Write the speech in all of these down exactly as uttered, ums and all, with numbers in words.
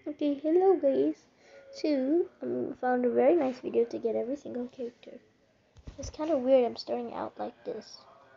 Okay, hello guys. So, I found a very nice video to get every single character. It's kind of weird I'm starting out like this.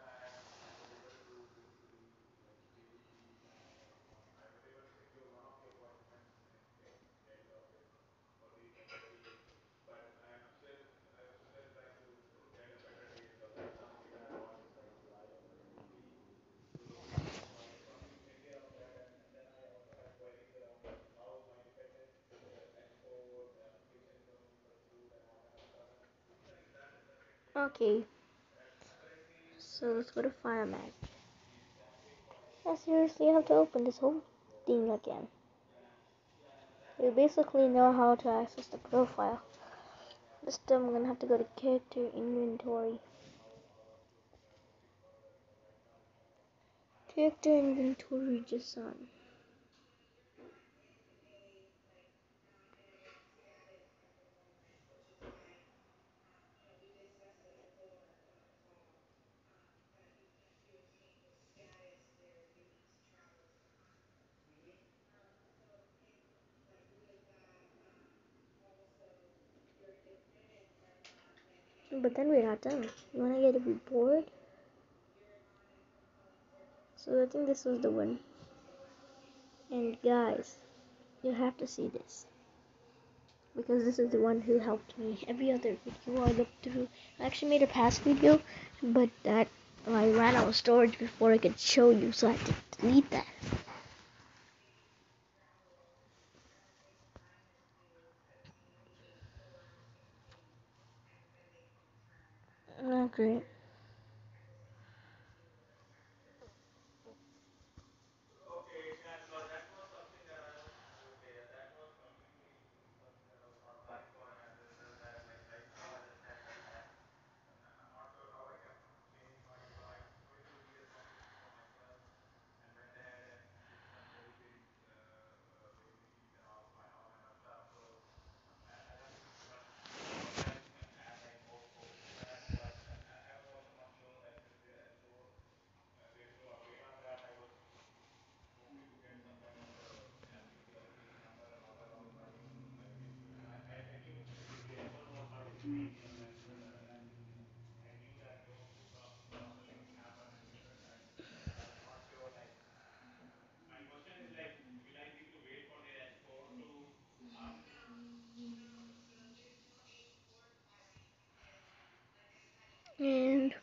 Okay, so let's go to Fire Mag. I seriously have to open this whole thing again. You basically know how to access the profile. This time I'm gonna have to go to character inventory. Character inventory just on. But then we're not done. You wanna get a reward? So I think this was the one. And guys, you have to see this. Because this is the one who helped me. Every other video I looked through, I actually made a past video, but that I ran out of storage before I could show you, so I had to delete that. Not great. And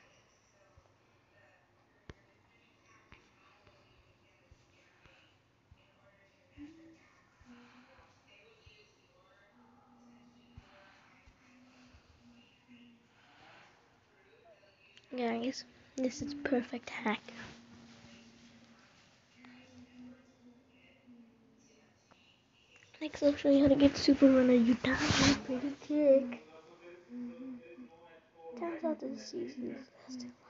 guys, this is perfect hack. Next, I'll show you how to get Super Runner. You die pretty quick. Turns out this season is lasting